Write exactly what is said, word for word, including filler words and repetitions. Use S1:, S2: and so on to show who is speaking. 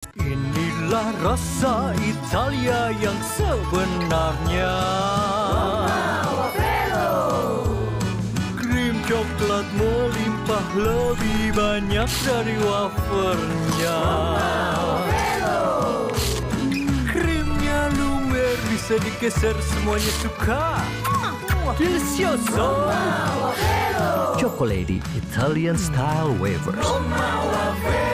S1: Inilah rasa Italia yang sebenarnya. Krim coklat melimpah lebih banyak dari wafernya. Krimnya lumer bisa digeser semuanya suka. Delicioso. Chocolate Italian style wafers.